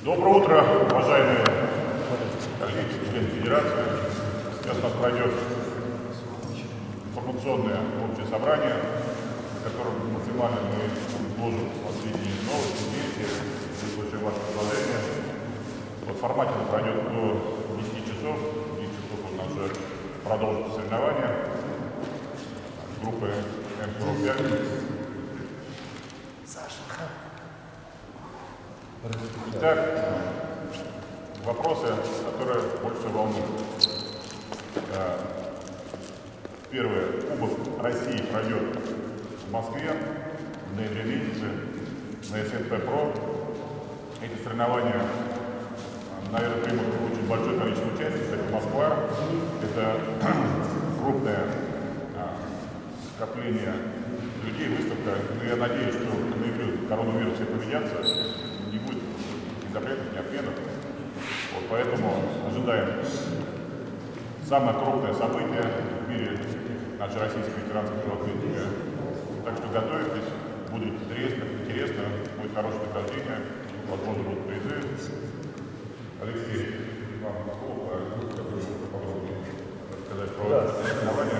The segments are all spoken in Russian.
Доброе утро, уважаемые коллеги, члены Федерации. Сейчас у нас пройдет информационное общее собрание, на котором максимально мы изложим последние новости, действия, выслушаем ваши предложения. В формате он пройдет до 10 часов. В 10 часов у нас уже продолжится соревнования группы М45. Итак, вопросы, которые больше волнуют. Первое. Кубок России пройдет в Москве в ноябре месяце на СНП Про. Эти соревнования, наверное, примут очень большое количество участников. Это Москва, это крупное скопление людей, выставка. Но я надеюсь, что к ноябрю коронавирус все поменяться, не будет ни запретов, ни отменов. Вот поэтому ожидаем самое крупное событие в мире нашей российской ветеранской атлетики. Так что готовьтесь, будет интересно, будет хорошее нахождение, возможно, будут призы. Алексей, вам слово, попробуйте рассказать про соревнования.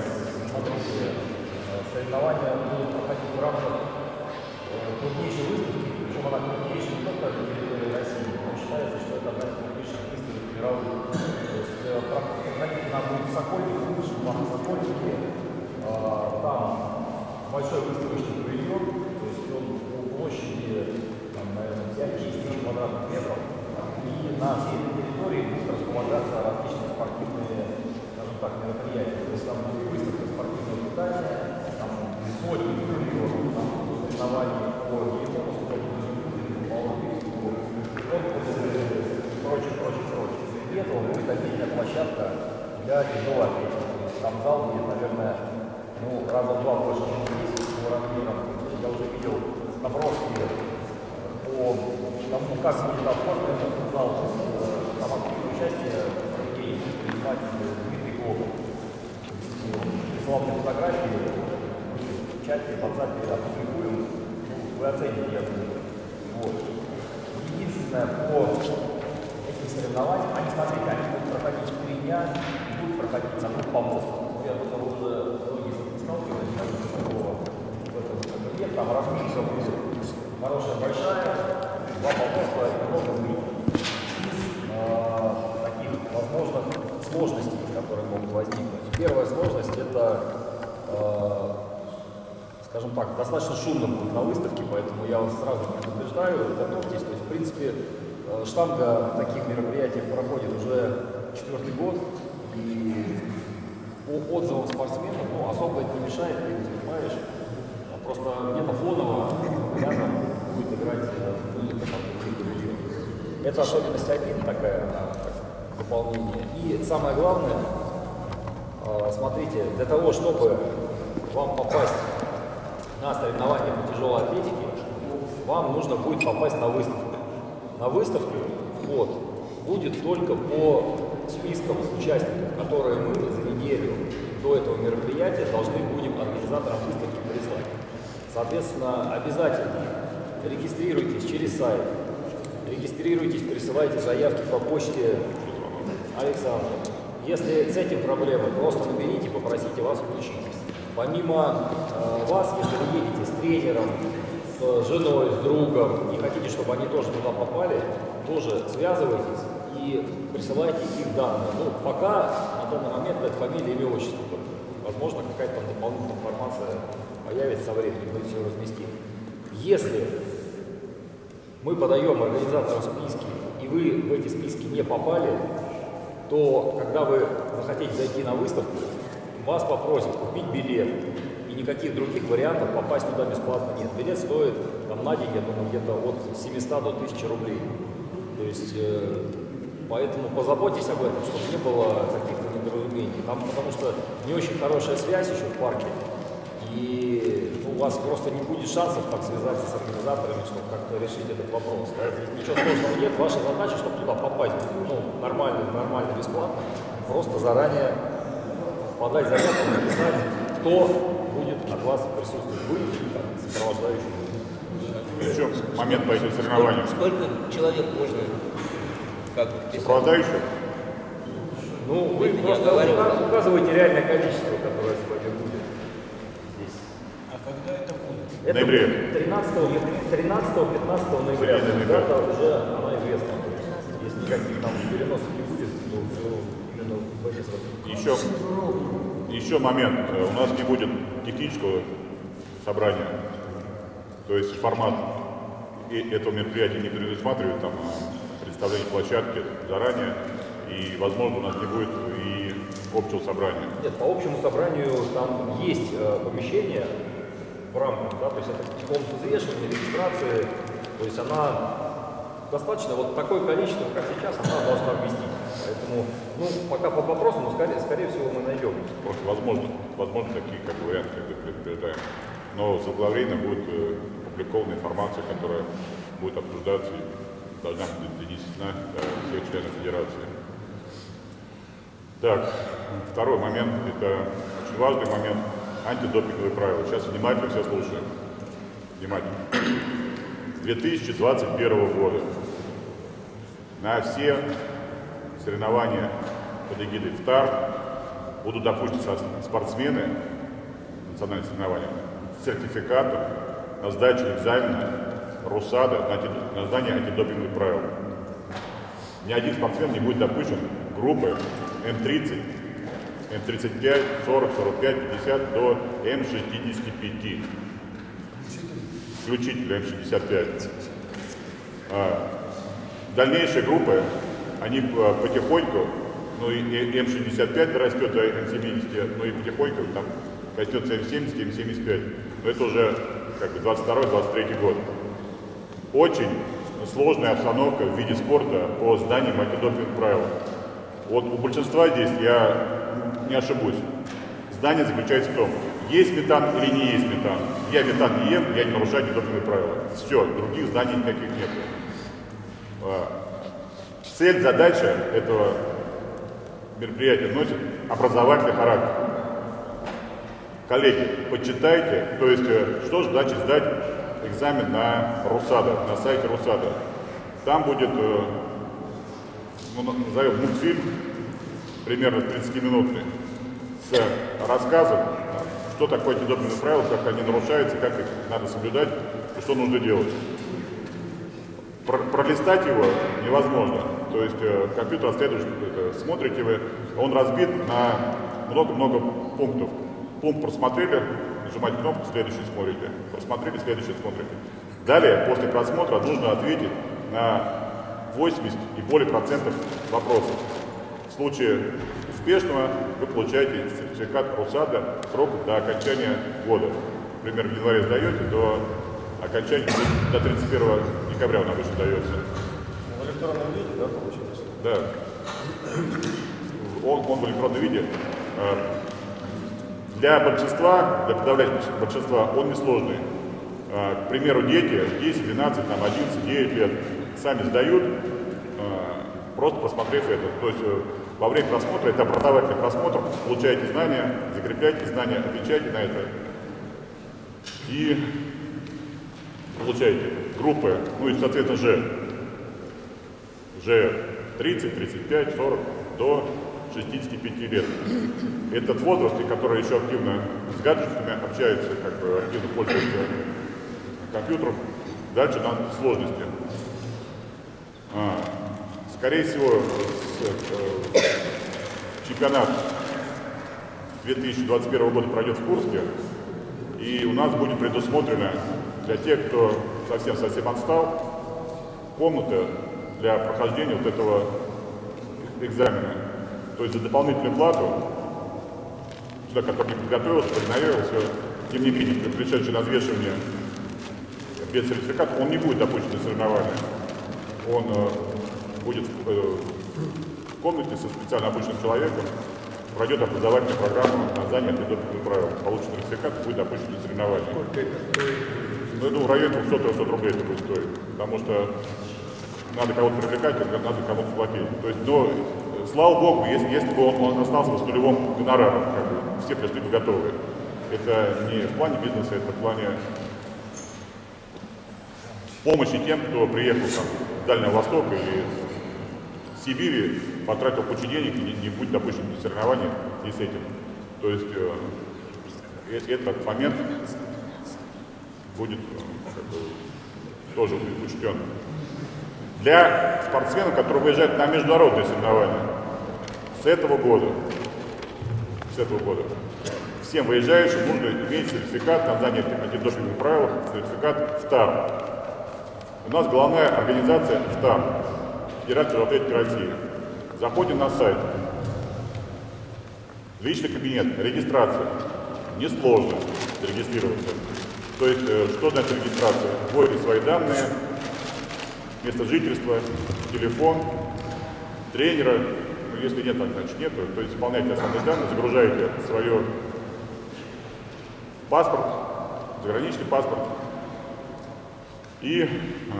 Соревнования будут проходить в рамках крупнейшей выставки, причем она крупнейшая не только на территории России, но считается, что это одна из крупнейших выставок мировых. То есть проходить она будет в Сокольнике, в высшем парке Сокольнике, там большой выставочный павильон, то есть он по площади, там, наверное, 5-10 тысяч квадратных метров, и на всей этой территории будут располагаться различные спортивные, скажем так, мероприятия. То есть там будет выставка спортивного питания, там сотни турниров, там будут соревнования по геймовому спорту, по олимпийскому, конкурсы, прочее. Среди этого будет отдельная площадка для тяжелой атлетики. То есть там зал будет, наверное, раза в два больше, чем здесь, по размерам. Я уже видел наброски по тому, как будет оформлен этот зал. Там активное участие людей принимать Дмитрий Глобов. Прислал мне фотографии в чате, в WhatsApp опубликуем, вы оцените, я думаю. Вот. Единственное, по этим соревнованиям, смотрите, они будут проходить 4 дня и будут проходить на двух помостах. Я думаю, уже многие сталкивались с такого в этом нет, там размерка будет хорошая, большая, два помоста и много из таких возможных сложностей, которые могут возникнуть. Первая сложность – это, скажем так, достаточно шумно будет на выставке, поэтому я вас сразу предупреждаю, готовьтесь. То есть, в принципе, штанга таких мероприятий проходит уже 4-й год, и по отзывам спортсменов особо это не мешает, ты выступаешь, просто где-то фоново рядом будет играть музыка. Это особенность один такая, дополнение. И самое главное, смотрите, для того, чтобы вам попасть на соревнования по тяжелой атлетике, вам нужно будет попасть на выставку. На выставку вход будет только по спискам участников, которые мы за неделю до этого мероприятия должны будем организаторам выставки прислать. Соответственно, обязательно регистрируйтесь через сайт, регистрируйтесь, присылайте заявки по почте Александру. Если с этим проблемы, просто наберите, попросите вас включить. Помимо вас, если вы едете с тренером, с женой, с другом и хотите, чтобы они тоже туда попали, тоже связывайтесь и присылайте их данные. Пока на данный момент это фамилия, имя, отчество. Возможно, какая-то там дополнительная информация появится со временем, мы все разместим. Если мы подаем организаторам списки, и вы в эти списки не попали, то когда вы захотите зайти на выставку, вас попросят купить билет, и никаких других вариантов попасть туда бесплатно нет. Билет стоит там, на день, я думаю, где-то от 700 до 1000 рублей. То есть, поэтому позаботьтесь об этом, чтобы не было каких-то недоразумений. Там, потому что не очень хорошая связь еще в парке, и у вас просто не будет шансов так связаться с организаторами, чтобы как-то решить этот вопрос. Ничего сложного нет, ваша задача, чтобы туда попасть нормально, бесплатно, просто заранее подать заявку, написать, кто будет от вас присутствовать, вы или сопровождающий. Еще момент по этим соревнованиям. Сколько человек можно как бы вписать? Сопровождающих? Ну, вы Это не просто оговаривалось. указываете реальное количество, которое сегодня будет здесь. А когда это будет? Это ноябре. 13-15 ноября. Середина ноября. Дата уже она известна. То есть, если никаких там переносов не будет, то все именно в эти сроки. Еще момент. У нас не будет технического собрания. То есть формат этого мероприятия не предусматривает там представление площадки заранее. И, возможно, у нас не будет и общего собрания. Нет, по общему собранию там есть помещение в рамках, да, то есть это комната взвешивания, регистрации, то есть она достаточно, вот такое количество, как сейчас, она должна вместить. Поэтому, ну, пока по вопросу, но скорее всего мы найдем. Просто возможно такие как варианты, как бы предупреждаем. Но заблаговременно будет опубликована информация, которая будет обсуждаться и должна быть донесена до всех членов Федерации. Так, второй момент, это очень важный момент, антидопинговые правила. Сейчас внимательно все слушаем. Внимательно. С 2021 года на все соревнования под эгидой ФТАР будут допущены спортсмены, национальные соревнования, с сертификатом на сдачу экзамена РУСАДА на знание антидопинговых правил. Ни один спортсмен не будет допущен группы М30, М35, 40, 45, 50 до М65. Включительно М65. Дальнейшие группы, они потихоньку, ну и М65 растет до М70, ну и потихоньку там коснется М70 и М75. Но это уже как бы 22-23 год. Очень сложная обстановка в виде спорта по сданию антидопинговых правил. Вот у большинства здесь, я не ошибусь, здание заключается в том, есть метан или не есть метан. Я метан не ем, я не нарушаю антидопинговые правила. Все, других зданий никаких нет. Цель, задача этого мероприятия носит образовательный характер. Коллеги, почитайте, то есть, что же значит сдать экзамен на РУСАДА, на сайте РУСАДА. Там будет, назовем мультфильм, примерно 30-минутный, с рассказом, что такое антидопинговые правила, как они нарушаются, как их надо соблюдать и что нужно делать. Пролистать его невозможно. То есть компьютер отслеживает, смотрите вы, он разбит на много-много пунктов. Пункт просмотрели, нажимаете кнопку, следующий смотрите. Просмотрели, следующий смотрите. Далее, после просмотра, нужно ответить на 80 и более процентов вопросов. В случае успешного вы получаете сертификат РУСАДА срок до окончания года. Например, в январе сдаете, до окончания, до 31 декабря он обычно дается. В электронном виде, да, получилось? Да. Он в электронном виде. Для большинства, для подавляющего большинства, он несложный. К примеру, дети, 10, 12, там, 11, 9 лет, сами сдают, просто просмотрев это. То есть во время просмотра, это образовательный просмотр, получаете знания, закрепляете знания, отвечаете на это. И получаете группы, ну и, соответственно, Ж 30, 35, 40 до 65 лет. Этот возраст, который еще активно с гаджетами общаются, как бы активно пользуются компьютером, дальше на сложности. Скорее всего, чемпионат 2021 года пройдет в Курске, и у нас будет предусмотрено для тех, кто совсем отстал, комната для прохождения вот этого экзамена. То есть за дополнительную плату, человек, который не подготовился, проигнорировался, тем не менее, пришедший на взвешивание без сертификата, он не будет допущен на соревнования. Он будет в комнате со специально обученным человеком, пройдет образовательную программу на знание антидопинговых правил, получит сертификат, будет допущен на соревнования. Сколько это стоит? Ну, я думаю, в районе 200-300 рублей это будет стоить, потому что надо кого-то привлекать, надо кому-то платить. То есть, но, слава богу, если бы он остался с нулевым гонораром, как бы, все пришли бы готовы. Это не в плане бизнеса, это в плане помощи тем, кто приехал там, с Дальнего Востока или с Сибири, потратил кучу денег и не будет допущен до соревнований и с этим. То есть этот момент будет тоже будет учтен. Для спортсменов, которые выезжают на международные соревнования, с этого года всем выезжающим нужно иметь сертификат на знание антидопинговых правил, сертификат ФТАР. У нас главная организация ФТАР, Федерация тяжелой атлетики России. Заходим на сайт, личный кабинет, регистрация. Несложно зарегистрироваться. То есть, что значит регистрация? Вводите свои данные, место жительства, телефон, тренера. Ну, если нет, значит нет. То есть, заполняете основные данные, загружаете свой паспорт, заграничный паспорт. И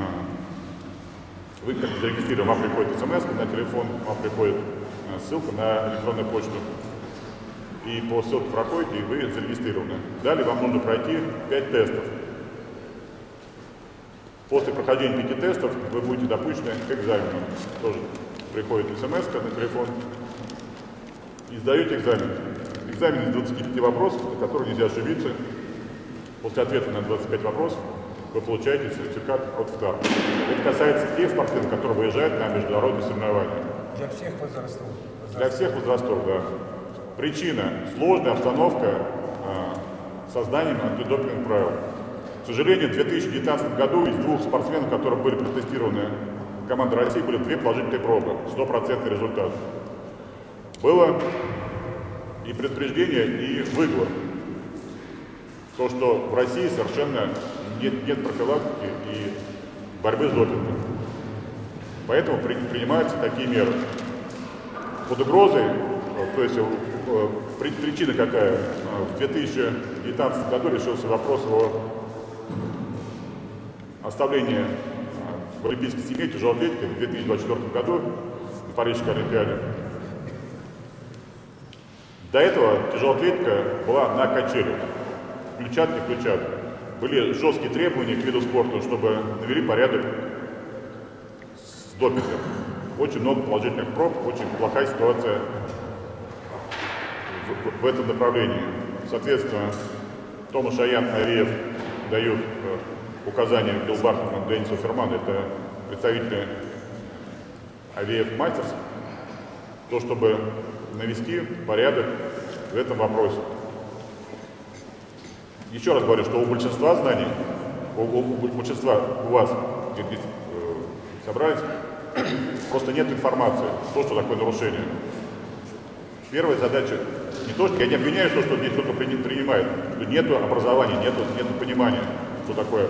вы как зарегистрированы, вам приходит смс на телефон, вам приходит ссылка на электронную почту. И по ссылке проходите, и вы зарегистрированы. Далее вам нужно пройти 5 тестов. После прохождения 5 тестов вы будете допущены к экзамену. Тоже приходит смс на телефон и сдаете экзамен. Экзамен из 25 вопросов, на которые нельзя ошибиться. После ответа на 25 вопросов вы получаете сертификат от ФТАР. Это касается тех спортсменов, которые выезжают на международные соревнования. Для всех возрастов. Для всех возрастов, да. Причина – сложная обстановка созданием антидопинговых правил. К сожалению, в 2019 году из 2 спортсменов, которые были протестированы командой России, были 2 положительные пробы, 100% результат. Было и предупреждение, и выговор. То, что в России совершенно нет профилактики и борьбы с допингом. Поэтому принимаются такие меры. Под угрозой, то есть причина какая? В 2019 году решился вопрос о оставлении в Олимпийской семье тяжелой атлетики в 2024 году на Парижской Олимпиаде. До этого тяжелая атлетика была на качелях. Включат, не включат. Были жесткие требования к виду спорта, чтобы навели порядок с допингом. Очень много положительных проб, очень плохая ситуация в этом направлении. Соответственно, Томаш Аян, Ариев дают указания Билл Бартману, Денису Ферману, это представители Авиев Мастерс, то, чтобы навести порядок в этом вопросе. Еще раз говорю, что у большинства знаний, у большинства у вас, где собрались, просто нет информации, что такое нарушение. Первая задача, не то, что я не обвиняю, что здесь кто-то принимает, нет образования, нет понимания, что такое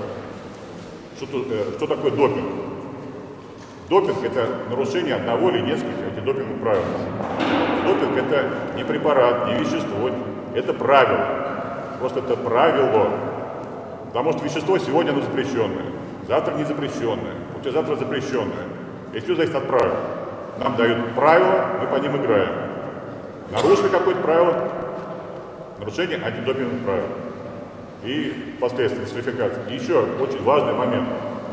допинг. Допинг – это нарушение одного или нескольких антидопинговых правил. Допинг – это не препарат, не вещество, это правило. Просто это правило. Потому что вещество сегодня оно запрещенное, завтра не запрещенное, послезавтра запрещенное. И все зависит от правил. Нам дают правила, мы по ним играем. Нарушили какое-то правило, нарушение антидопинговых правил. И последствия дисквалификации. И еще очень важный момент.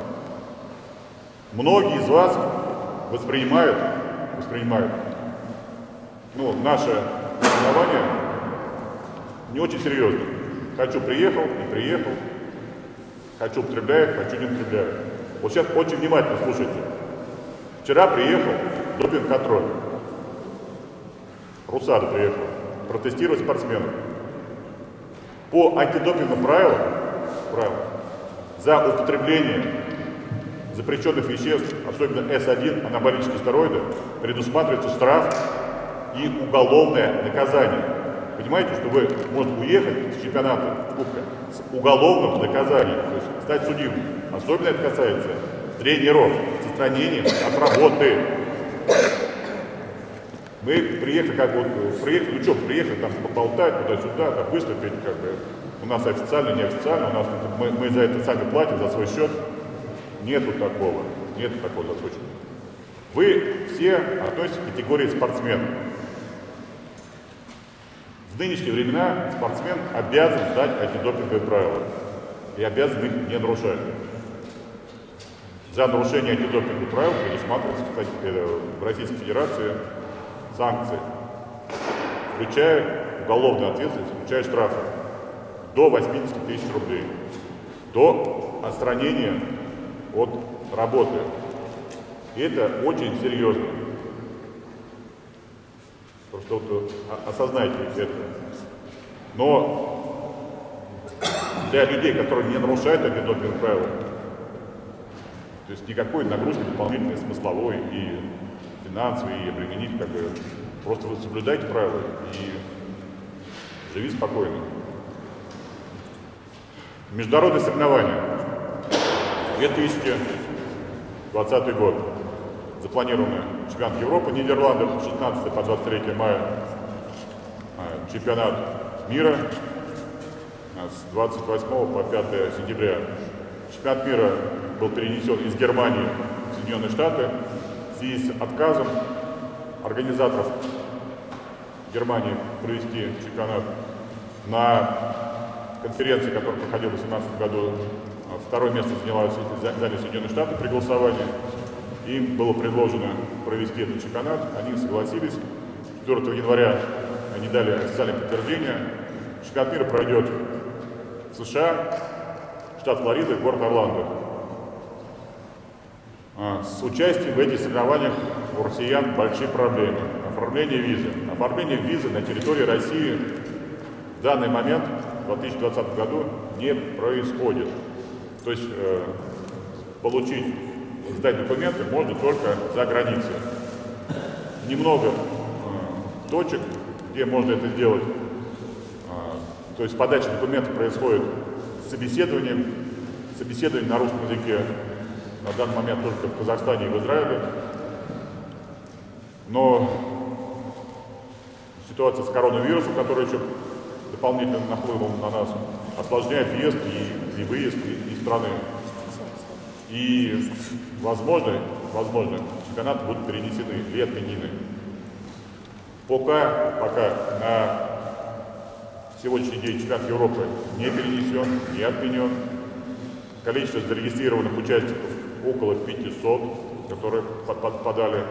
Многие из вас воспринимают наше соревнование не очень серьезно. Хочу приехал, не приехал. Хочу употребляю, хочу не употребляю. Вот сейчас очень внимательно слушайте. Вчера приехал допинг-контроль. РУСАДА приехал протестировать спортсменов. По антидопинговым правилам за употребление запрещенных веществ, особенно С1, анаболические стероиды, предусматривается штраф и уголовное наказание. Понимаете, что вы можете уехать с чемпионата Кубка с уголовным наказанием, то есть стать судимым. Особенно это касается тренеров с отстранением от работы. Мы приехали, приехали там поболтать туда-сюда, там, выступить, как бы. У нас официально, неофициально, у нас мы за это сами платим, за свой счет. Нету такого за свой счет. Вы все относитесь к категории спортсменов. В нынешние времена спортсмен обязан знать антидопинговые правила и обязан их не нарушать. За нарушение антидопинговых правил предусматривается, кстати, в Российской Федерации санкции, включая уголовную ответственность, включая штрафы до 80 тысяч рублей, до отстранения от работы. И это очень серьезно. Просто вот осознайте это. Но для людей, которые не нарушают антидопинговые правила, то есть никакой нагрузки дополнительной смысловой и финансовой, и обременить, как бы, просто вы соблюдайте правила и живи спокойно. Международные соревнования. 2020 год. Запланированы чемпионат Европы, Нидерланды, 16 по 23 мая. Чемпионат мира с 28 по 5 сентября. Чемпионат мира был перенесен из Германии в Соединенные Штаты в связи с отказом организаторов Германии провести чемпионат. На конференции, которая проходила в 2018 году, второе место заняли Соединенные Штаты при голосовании. Им было предложено провести этот чемпионат, они согласились. 4 января они дали официальное подтверждение. Чемпионат мира пройдет в США, штат Флорида, город Орландо. С участием в этих соревнованиях у россиян большие проблемы. Оформление визы. Оформление визы на территории России в данный момент, в 2020 году, не происходит. То есть получить, сдать документы можно только за границей. Немного точек, где можно это сделать. То есть подача документов происходит с собеседованием. Собеседование на русском языке на данный момент только в Казахстане и в Израиле. Но ситуация с коронавирусом, которая еще дополнительно нахлынула на нас, осложняет въезд и выезд из страны. И возможно, чемпионаты будут перенесены или отменены. Пока на сегодняшний день чемпионат Европы не перенесен, не отменен. Количество зарегистрированных участников около 500, которые подали.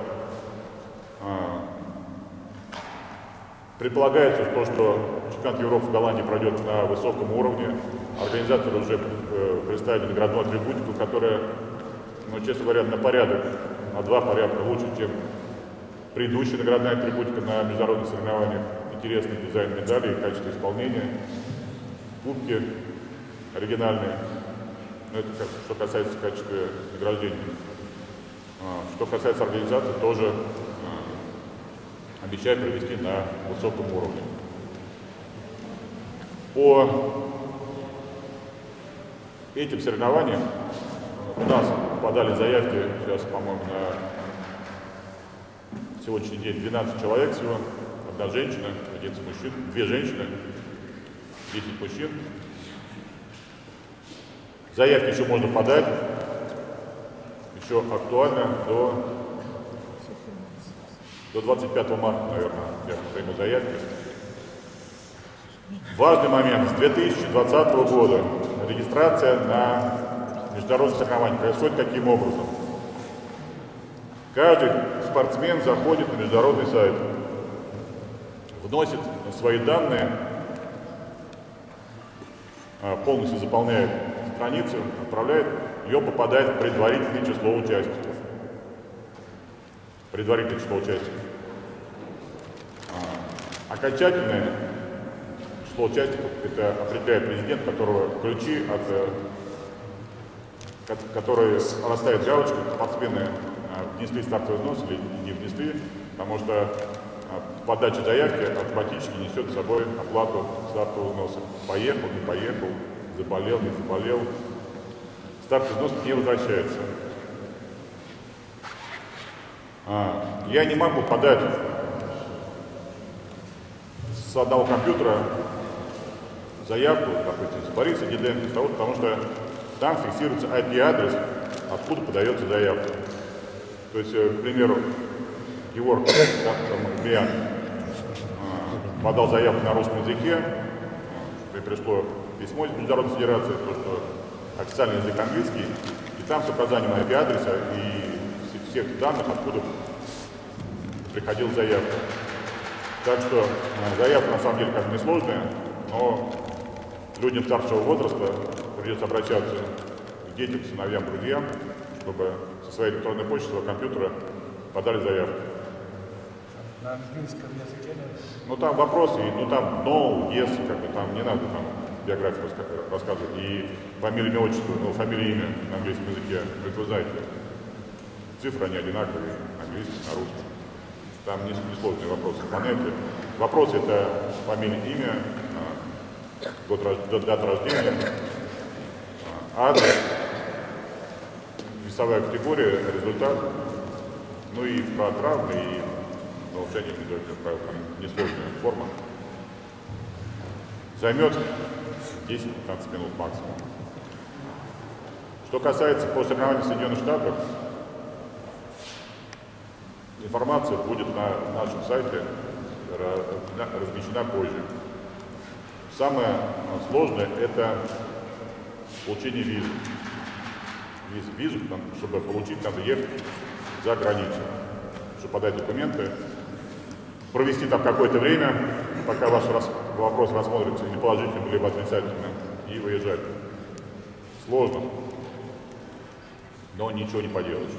Предполагается, что чемпионат Европы в Голландии пройдет на высоком уровне. Организаторы уже представили наградную атрибутику, которая, честно говоря, на два порядка лучше, чем предыдущая наградная атрибутика на международных соревнованиях. Интересный дизайн медалей, качество исполнения, кубки оригинальные. Это что касается качества награждения. Что касается организации, тоже обещают провести на высоком уровне. По этим соревнованиям у нас подали заявки, сейчас, по-моему, на сегодняшний день 12 человек всего. Одна женщина, 11 мужчин, 2 женщины, 10 мужчин. Заявки еще можно подать, еще актуально до 25 марта, наверное, я приму заявки. Важный момент. С 2020 года регистрация на международные соревнования происходит каким образом? Каждый спортсмен заходит на международный сайт, вносит свои данные, полностью заполняет страницу, отправляет, ее попадает в предварительное число участников. Предварительное число участников. Окончательное число участников это определяет президент, которого ключи которые расставят галочку, спортсмены внесли стартовый взнос или не внесли, потому что подача заявки автоматически несет с собой оплату стартового взноса. Поехал, не поехал, заболел, не заболел. Стартовый взнос не возвращается. Я не могу подать с одного компьютера заявку, допустим, с Бориса Диденко, потому что там фиксируется IP-адрес, откуда подается заявка. То есть, к примеру, Георг Миан подал заявку на русском языке, и пришло письмо из Международной Федерации, то, что официальный язык английский, и там с указанием IP-адреса и всех данных, откуда приходила заявка. Так что заявка на самом деле как бы несложная, но людям старшего возраста придется обращаться к детям, сыновьям, друзьям, чтобы со своей электронной почты, своего компьютера подали заявку. На английском языке надо? Ну там вопросы, ну там no, yes, как бы там не надо там биографию рассказывать. И фамилия, имя, отчество, ну фамилия, имя на английском языке, как вы знаете, цифры они одинаковые, английский, на русском. Там несложные вопросы. Понятия. Вопросы это фамилия, имя, дата рождения, адрес, весовая категория, результат, ну и про травмы, и нарушение индивидуальных правил, там несложная форма. Займет 10-15 минут максимум. Что касается по соревнованию в Соединенных Штатах, информация будет на нашем сайте размещена позже. Самое сложное – это получение визы. Визу, чтобы получить, надо ехать за границу, чтобы подать документы, провести там какое-то время, пока ваш вопрос рассмотрится или положительным, либо отрицательным, и выезжать. Сложно, но ничего не поделаешь.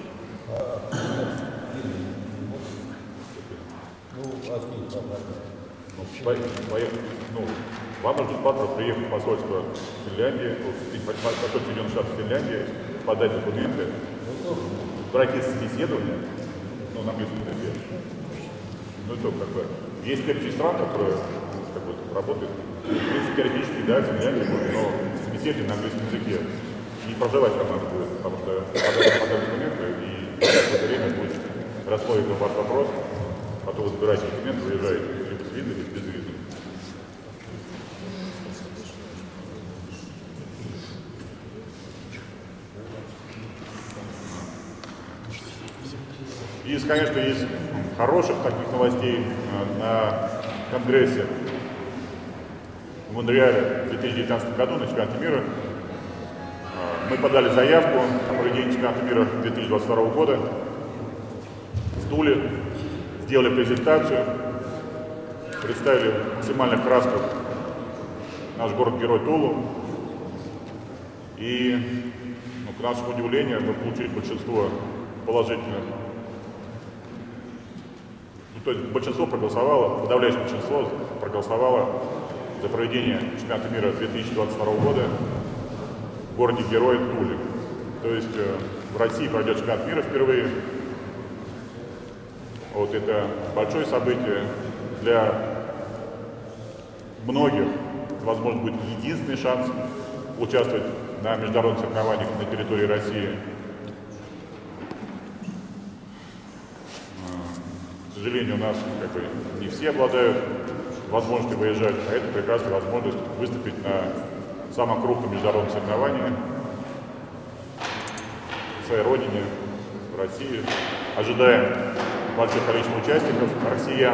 Вам нужно бесплатно приехать в посольство Финляндии, посольство Соединенных Штатов Финляндии, подать документы, пройти собеседование, ну, на английском языке. Ну, это как бы, есть некоторые страны, которые как бы, работают, в принципе, теоретически, да, Финляндия, но собеседование на английском языке. И проживать там надо будет, потому что подать документы, и в это время будет рассмотрен ваш вопрос, потом вы забираете документы, выезжаете либо с визой, либо без визы. И, конечно, из хороших таких новостей на Конгрессе в Монреале в 2019 году на чемпионате мира мы подали заявку на проведение чемпионата мира 2022 года в Туле, сделали презентацию, представили в максимальных красках наш город-герой Тулу. И, ну, к нашему удивлению, мы получили большинство положительных. То есть большинство проголосовало, подавляющее большинство проголосовало за проведение чемпионата мира 2022 года в городе-герое Туле. То есть в России пройдет чемпионат мира впервые. Вот это большое событие для многих. Возможно, будет единственный шанс участвовать на международных соревнованиях на территории России. К сожалению, у нас как бы не все обладают возможностью выезжать, а это прекрасная возможность выступить на самом крупном международном соревновании в своей родине, в России. Ожидаем большое количество участников, россиян.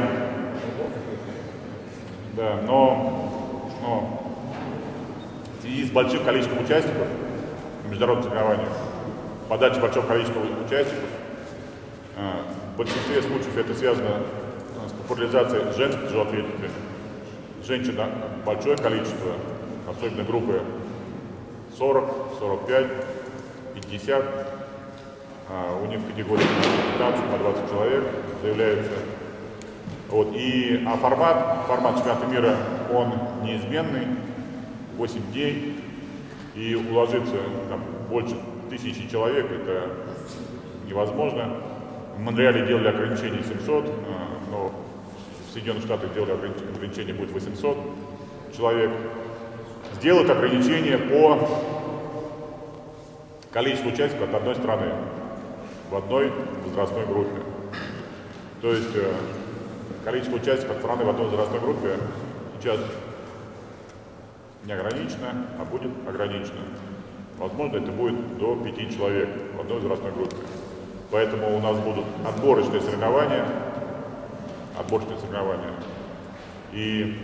Да, но в связи с большим количеством участников на международном соревновании, подача большого количества участников, в большинстве случаев это связано с популяризацией женской тяжелой атлетики. Женщин большое количество, особенно группы 40, 45, 50. У них в категории 15 по 20 человек заявляется. Вот. А формат чемпионата мира, он неизменный, 8 дней, и уложиться там больше 1000 человек это невозможно. В Монреале делали ограничение 700, но в Соединенных Штатах делали ограничение будет 800 человек. Сделают ограничение по количеству участников от одной страны в одной возрастной группе. То есть количество участников от страны в одной возрастной группе сейчас не ограничено, а будет ограничено. Возможно, это будет до 5 человек в одной возрастной группе. Поэтому у нас будут отборочные соревнования. И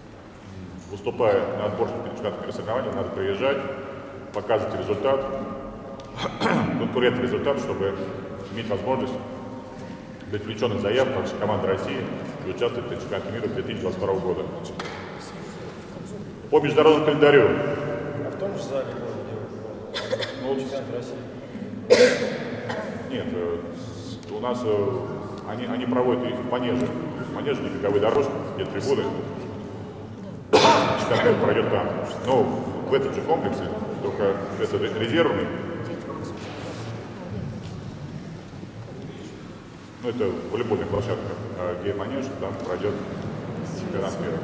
выступая на отборочных чемпионатах соревнований, надо приезжать, показывать результат, конкурентный результат, чтобы иметь возможность быть включенным в заявку как команда России и участвовать в чемпионате мира 2022 года. По международному календарю. А в том же зале можно делать чемпионат России? Нет, у нас они проводят их в манеже. Манеже, не беговые дорожки, где трибуны. Чемпионат пройдет там. Но в этом же комплексе, только это резервный. Ну, это волейбольная площадка, где манеж, там пройдет чемпионат мира.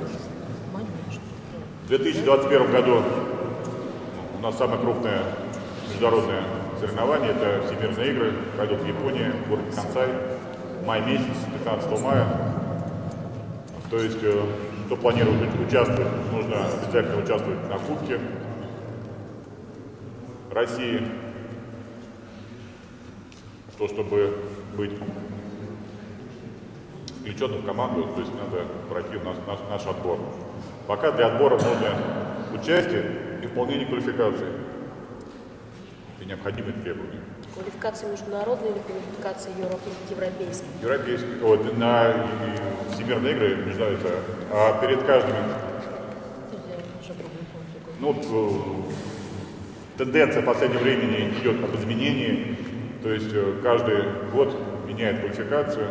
В 2021 году у нас самое крупное международное соревнование, это Всемирные игры, пройдут в Японии, в городе Кансай, май месяц, 15 мая. То есть, кто планирует участвовать, нужно обязательно участвовать на Кубке России, то, чтобы быть включенным в команду, то есть надо пройти наш отбор. Пока для отбора нужно участие и выполнение квалификации. Это необходимые требования. Квалификация международная или квалификация европейская? Европейская. Вот, на Всемирные игры международные. А перед каждым... Ну, тенденция в последнее время идет об изменении. То есть каждый год меняет квалификацию.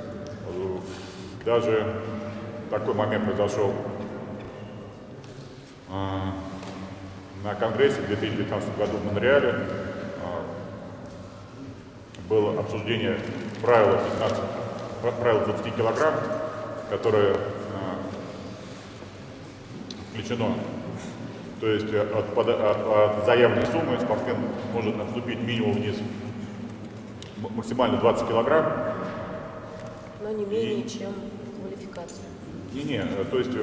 Даже такой момент произошел на конгрессе в 2019 году в Монреале. Было обсуждение правила 20 килограмм, которое включено. То есть от заявленной суммы спортсмен может отступить минимум вниз максимально 20 килограмм. Но не менее, чем квалификация. То есть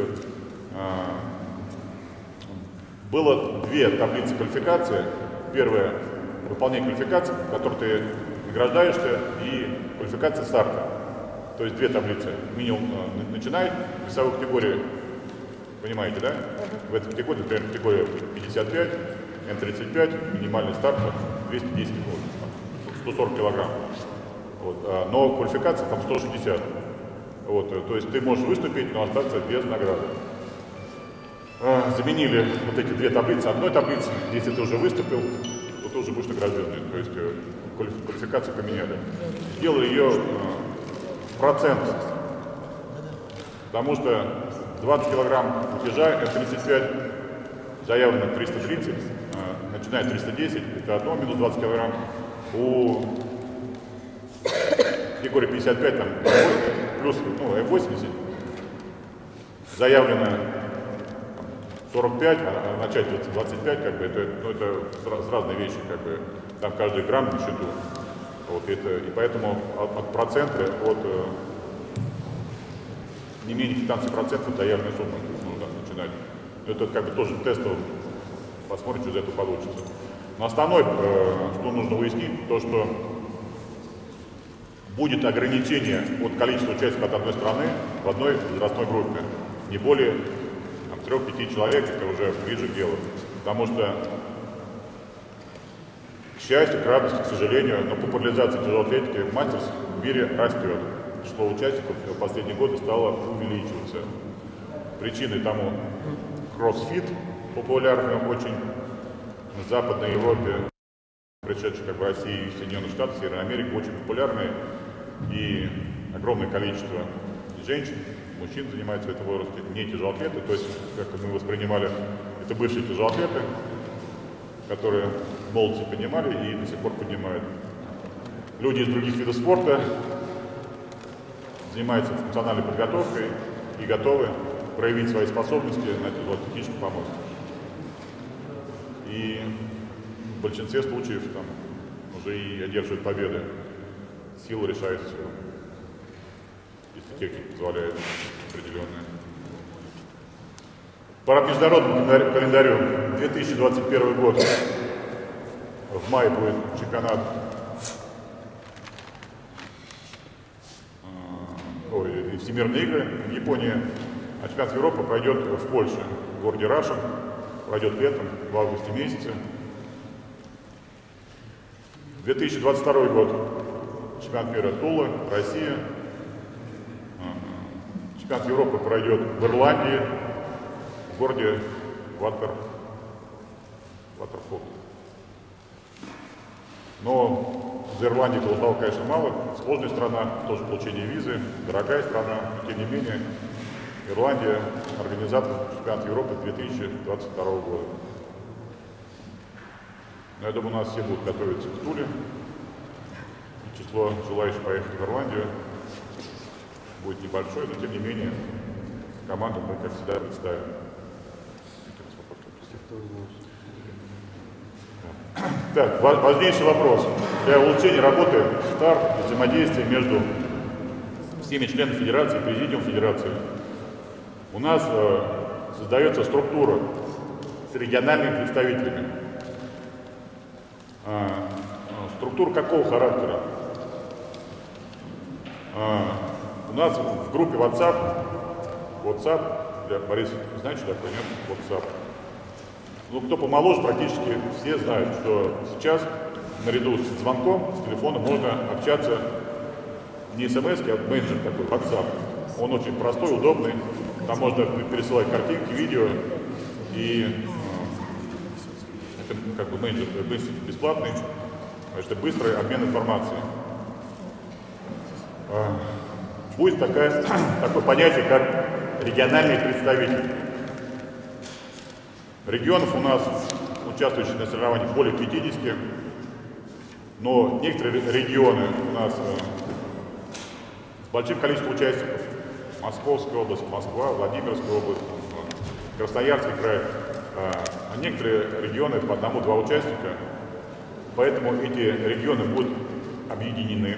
было две таблицы квалификации. Первая — выполнение квалификации, в которой ты награждаешься, и квалификация старта. То есть две таблицы. Минимум начинай, весовой категории, понимаете, да? В этой категории, например, категория 55, М35, минимальный старт 210, 140 килограмм. Вот. Но квалификация там 160. Вот. То есть ты можешь выступить, но остаться без награды. Заменили вот эти две таблицы одной таблицей. Если ты уже выступил, то ты уже будешь награжденный. То есть квалификацию поменяли. Сделали ее в процент. Потому что 20 килограмм тяжа, М35, заявлено 330, начинает 310, это одно, минус 20 килограмм. У категории 55 там плюс М80 заявлено 45, а начать 25, как бы, это разные вещи, как бы, там каждый грамм на счету. Вот, и поэтому от процента, от не менее 15% заявленной суммы нужно начинать. Это как бы тоже тестово, посмотрим, что из этого получится. Но основное, что нужно выяснить, то, что будет ограничение от количества участников от одной страны в одной возрастной группе. Не более 3-5 человек, это уже ближе к делу. Потому что, к счастью, к радости, к сожалению, но популяризация тяжелой атлетики в мастерстве в мире растет. Число участников в последние годы стало увеличиваться. Причиной тому кроссфит, популярный очень в Западной Европе, пришедший как в России, Соединенных Штатах, Северной Америки, очень популярный. И огромное количество женщин, мужчин занимаются в этом возрасте, не тяжелоатлеты, то есть, как мы воспринимали, это бывшие тяжелоатлеты, которые в молодости поднимали и до сих пор поднимают. Люди из других видов спорта занимаются функциональной подготовкой и готовы проявить свои способности на тяжелоатлетическом помосте. И в большинстве случаев там уже и одерживают победы. Сила решает все, если техника позволяет определенная. По международному календарю 2021 год. В мае будет чемпионат Всемирные игры в Японии, а чемпионат Европы пройдет в Польше, в городе Рашен, пройдет летом, в августе месяце. 2022 год. Чемпионат мира Тула, Россия. Чемпионат Европы пройдет в Ирландии, в городе Ватерфорд. Но за Ирландии голосовало, конечно, мало. Сложная страна, тоже получение визы, дорогая страна. Но, тем не менее, Ирландия — организатор чемпионата Европы 2022 года. Но я думаю, у нас все будут готовиться к Туле. И число желающих поехать в Ирландию будет небольшое, но тем не менее команду мы, как всегда, представим. Так, важнейший вопрос. Для улучшения работы старт и взаимодействия между всеми членами Федерации и Президиумом Федерации у нас создается структура с региональными представителями. Структура какого характера? У нас в группе WhatsApp, для Бориса, знаете, что такое, нет? WhatsApp. Ну, кто помоложе, практически все знают, что сейчас наряду с звонком, с телефоном можно общаться не смс-ки, а менеджер такой, WhatsApp. Он очень простой, удобный, там можно пересылать картинки, видео, и это как бы менеджер бесплатный, это быстрый обмен информацией. Будет такое понятие, как региональный представитель. Регионов у нас, участвующих на соревнованиях, более 50, но некоторые регионы у нас с большим количеством участников. Московская область, Москва, Владимирская область, Красноярский край, а некоторые регионы по одному-два участника, поэтому эти регионы будут объединены.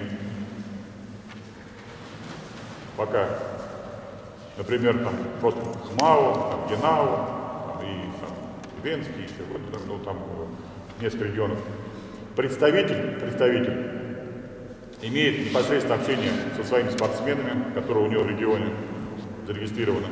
Пока, например, там просто ХМАО, там ГЕНАО, там, и там, Венский, ну, там несколько регионов. Представитель имеет непосредственное общение со своими спортсменами, которые у него в регионе зарегистрированы.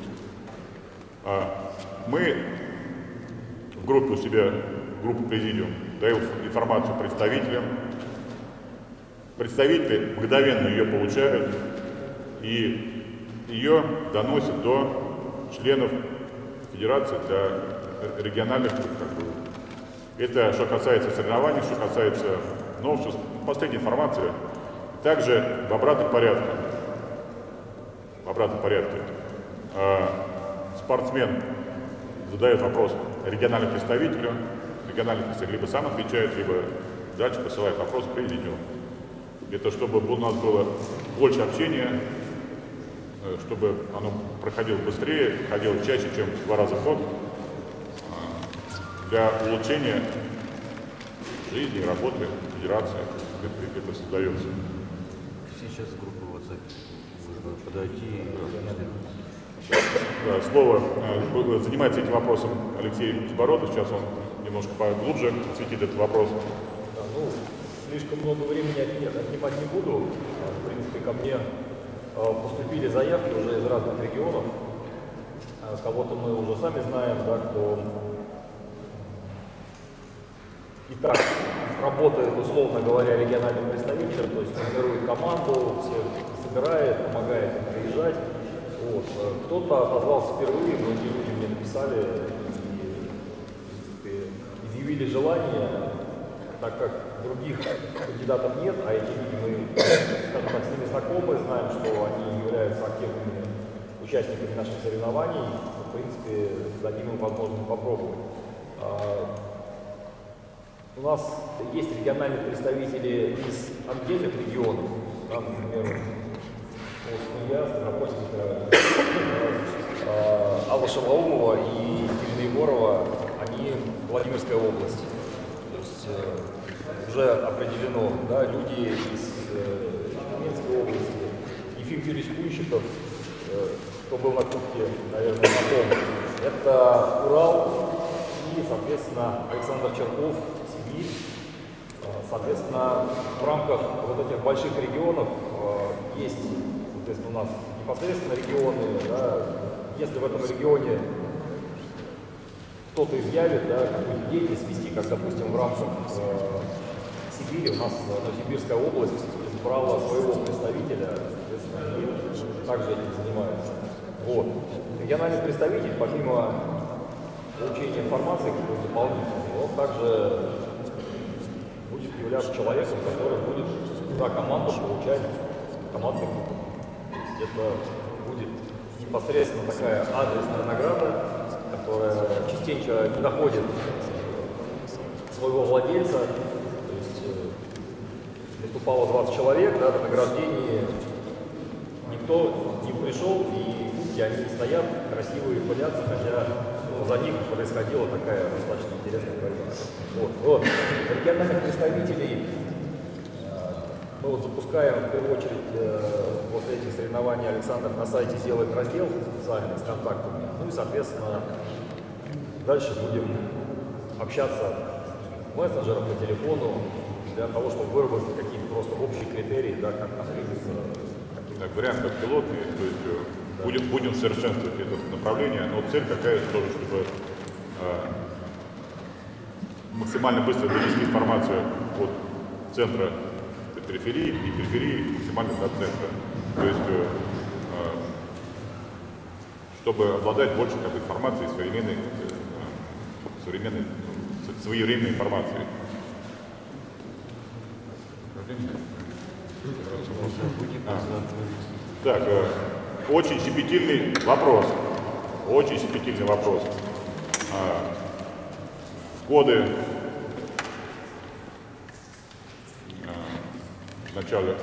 Мы в группе у себя, группу Президиум, даем информацию представителям. Представители мгновенно ее получают и ее доносят до членов Федерации для региональных. Это что касается соревнований, что касается новшеств, последней информации. Также в обратном порядке. Спортсмен задает вопрос региональному представителю, региональный представитель либо сам отвечает, либо дальше посылает вопрос к Президиуму. Это чтобы у нас было больше общения, чтобы оно проходило быстрее, проходило чаще, чем 2 раза в год, для улучшения жизни и работы Федерации. Это создается. Сейчас группа WhatsApp можно подойти и Слово занимается этим вопросом Алексей Чебородов. Сейчас он немножко поглубже осветит этот вопрос. Да, ну, слишком много времени отнимать не буду. В принципе, ко мне поступили заявки уже из разных регионов. Кого-то мы уже сами знаем, да, кто и так работает, условно говоря, региональным представителем, то есть формирует команду, всех собирает, помогает им приезжать. Вот. Кто-то отозвался впервые, многие люди мне написали и изъявили желание, так как других кандидатов нет, а эти люди мы, скажем так, с ними знакомы, знаем, что они являются активными участниками наших соревнований, в принципе, дадим им возможность попробовать. У нас есть региональные представители из отдельных регионов, там, например, я, Ставропольский край, Алла Шалаумова и Екатерина Егорова, они Владимирская область. То есть уже определено, да, люди из Минской области. Ефим Юрьевич Кунщиков, кто был на Кубке, наверное, знаком, это Урал и, соответственно, Александр Черков, Сибирь. Соответственно, в рамках вот этих больших регионов есть, соответственно, у нас непосредственно регионы, да, если в этом регионе кто-то изъявит, да, какую-то деятельность вести, как, допустим, в рамках Сибири, у нас Новосибирская область избрала своего представителя, соответственно, они также этим занимаются. Вот. Региональный представитель, помимо получения информации какой-то дополнительной, он также будет являться человеком, который будет за команду получать командный опыт. Это будет непосредственно такая адресная награда, которая частенько не находит своего владельца. То есть выступало 20 человек, да, на награждении никто не пришел, и кубки они стоят, красивые пылятся, хотя за них происходила такая достаточно интересная борьба. Вот. Региональных представителей мы вот запускаем в первую очередь после этих соревнований. Александр на сайте делает раздел специальный с контактами. Ну и, соответственно, дальше будем общаться в мессенджерах, по телефону, для того, чтобы выработать какие-то просто общие критерии, да, как там двигаться. Так, вариант как пилотный, то есть будем совершенствовать это направление, но цель какая тоже, чтобы максимально быстро донести информацию от центра до периферии и периферии максимально до центра. То есть чтобы обладать больше как бы, информацией, своевременной информацией. Так, очень щепетильный вопрос. Очень щепетильный вопрос. Годы в начале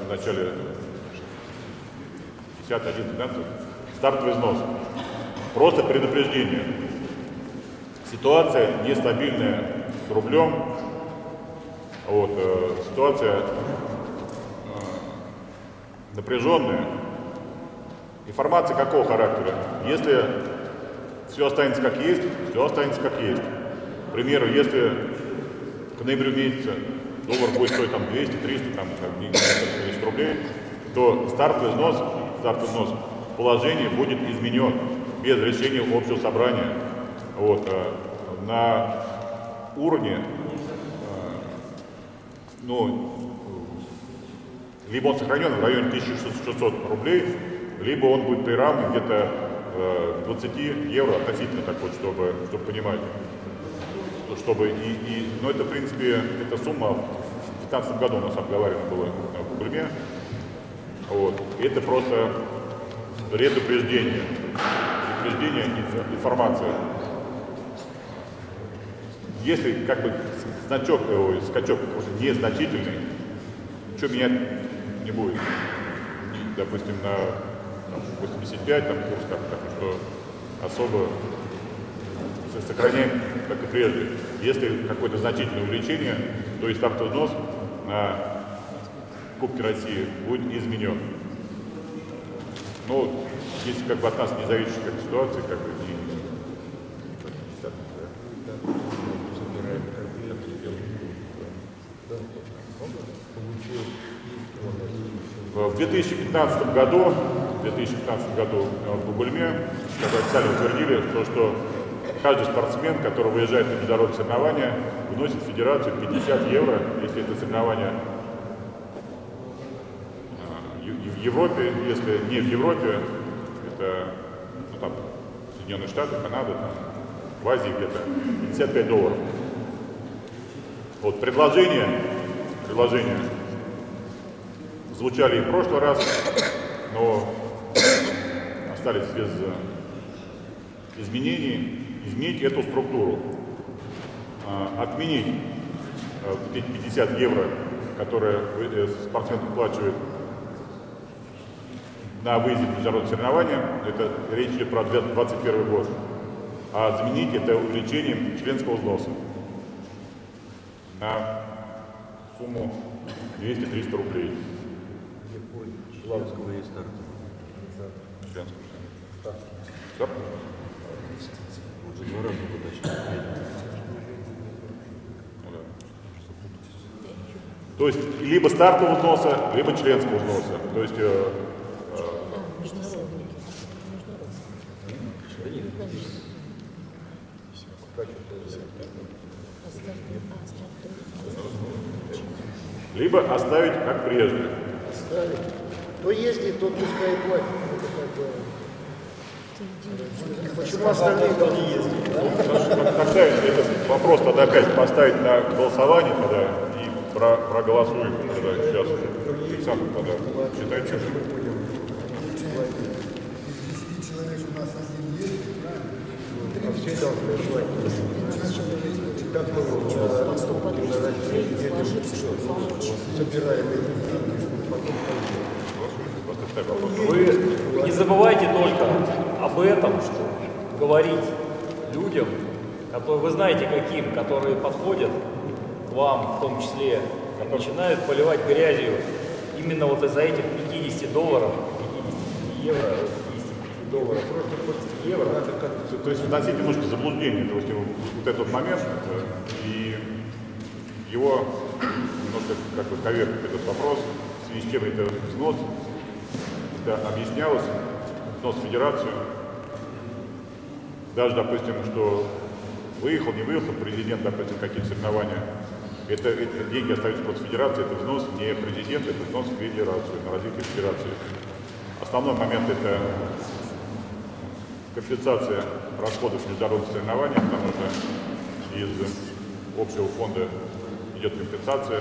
10, 11, 12, стартовый взнос. Просто предупреждение. Ситуация нестабильная с рублем. Вот, ситуация напряженная. Информация какого характера? Если все останется как есть, все останется как есть. К примеру, если к ноябрю месяца доллар будет стоить там 200, 300, там, несколько тысяч рублей, то стартовый взнос, положение будет изменен без решения общего собрания. Вот, на уровне, либо он сохранен в районе 1600 рублей, либо он будет приравнен где-то 20 евро относительно так вот, чтобы понимать. Но это, в принципе, эта сумма в 2015 году у нас обговаривана была в Гульме. Вот. Это просто предупреждение информации. Если как бы скачок незначительный, ничего менять не будет. Допустим, на 85 там курс так что особо сохраняем, как и прежде. Если какое-то значительное увеличение, то и стартовый взнос на Кубке России будет изменен. Но если как бы от нас не зависит как ситуация, как бы в 2015 году в Бугульме официально утвердили то, что каждый спортсмен, который выезжает на международные соревнования, вносит в федерацию 50 евро, если это соревнования в Европе, если не в Европе, это там, Соединенные Штаты, Канада, там, в Азии где-то, 55 долларов. Вот предложения звучали и в прошлый раз, но остались без изменений. Изменить эту структуру, отменить эти 50 евро, которые спортсмен выплачивает на выезде в международные соревнования, это речь идет про 2021 год, а заменить это увеличением членского взноса на сумму 200-300 рублей. Членского и старта. Членского. Уже 2 раза удачно. То есть либо стартового взноса, либо членского взноса. То есть либо оставить как прежде. Оставить. Кто ездит, тот пускай платит. Почему остальные не ездят? Тогда этот вопрос тогда опять поставить на голосование тогда и проголосуем тогда сейчас. Александр тогда считает, что Из 10 человек у нас один ездит, правильно? А все должны платить. По 100 по 200 рублей сложиться, чтобы помочь. Собираем эти деньги, чтобы потом Вы не забывайте только об этом, что говорить людям, которые, вы знаете каким, которые подходят к вам, в том числе, и начинают поливать грязью именно вот из-за этих $50, 50 евро, $50 евро. то есть вносить немножко заблуждение, то есть вот этот момент, и его немножко как бы коверкать этот вопрос, в связи с чем это взнос, это объяснялось, взнос в федерацию, даже, допустим, что выехал, не выехал президент, допустим, какие-то соревнования, это деньги остаются просто федерации, это взнос не президента, это взнос в федерацию, на развитие федерации. Основной момент это компенсация расходов международных соревнований, потому что из общего фонда идет компенсация.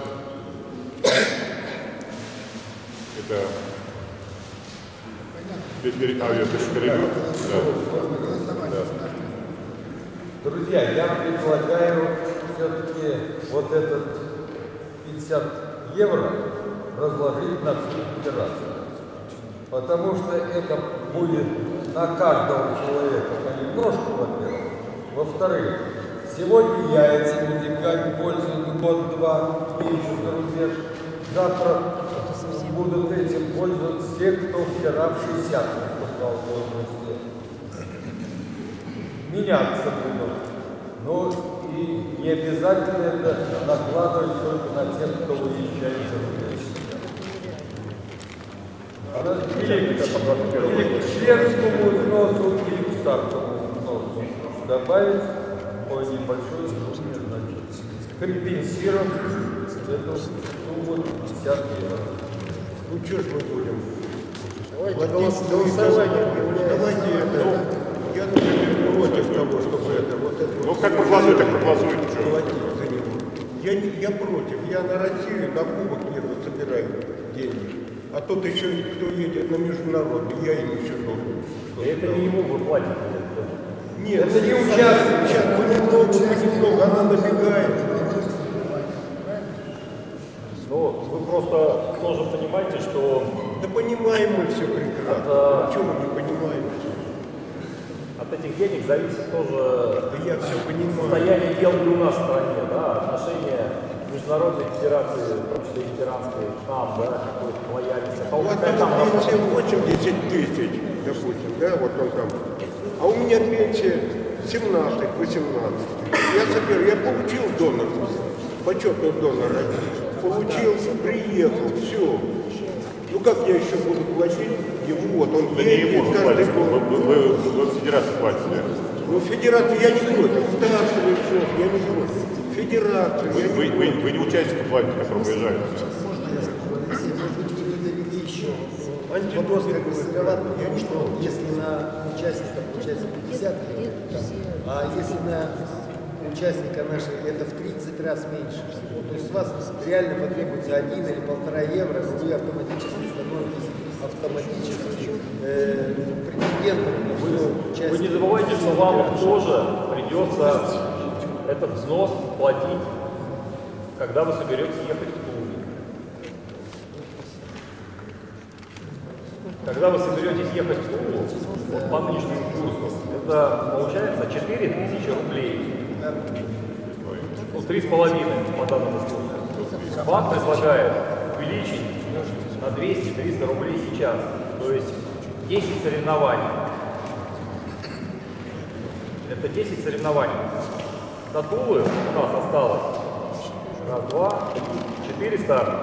Это перевод. Друзья, я предлагаю все-таки вот этот 50 евро разложить на всю федерацию. Потому что это будет на каждого человека понемножку, во-первых. Во-вторых, сегодня я этим деньгами пользуюсь год-два, езжу за рубеж. Завтра будут этим пользоваться все, кто вчера в 60 выступал в возрасте. Меняться будут. Ну и не обязательно это накладывать только на тех, кто уезжает за рубеж. Или к членскому взносу, или к стартовому взносу добавить по небольшой сумме, значит, компенсировать эту сумму 50 евро. Ну что ж мы будем? Давайте голосование. Давайте это. Я, например, против того, чтобы это вот это. Ну как проголосуют, так проголосуют. Платить за него. Я против. Я на Россию, на кубок еду, собираю деньги. А тот еще кто едет на международный, я им еще должен. Это не ему вы платите. Нет, это не участник. Сейчас понемногу, она набегает. Но вы просто тоже понимаете, что Да понимаем мы все прекрасно. Чего мы не понимаем? от этих денег зависит тоже Да я все понимаю. состояние дел и у нас в стране, да, отношение международной федерации, в том числе ветеранской, к нам, да, какой-то лояльность. У вас там пенсия 80 тысяч, допустим, да, вот он там. А у меня пенсия 17-18. Я получил донорство, почетный донор, получил, приехал, все. Ну как я еще буду платить ему, вот он Вы не ему каждый платите, год. вы федерации платите. Ну федерацию я не против, стартовый взнос, я не против. Федерацию, я не против. Вы не участники платите, которые выезжают. Можно я скажу? Алексей, может быть, вы довели еще Антидот вопрос как бы какой-то. сыроватый, что если на участника получается 50 евро, а если на участника нашей это в 30 раз меньше всего, то есть у вас реально потребуется 1 или 1,5 евро, но вы автоматически становитесь претендентом на все участие. Вы не забывайте, что вам тоже придется этот взнос платить, когда вы соберетесь ехать в Тулу. Когда вы соберетесь ехать в Тулу, вот по нынешнему курсу, это получается 4000 рублей. Ну, 3,5 по данному курсу. Банк предлагает увеличить на 200-300 рублей сейчас. То есть 10 соревнований. Это 10 соревнований. До Тулы у нас осталось 1, 2, 4 старта.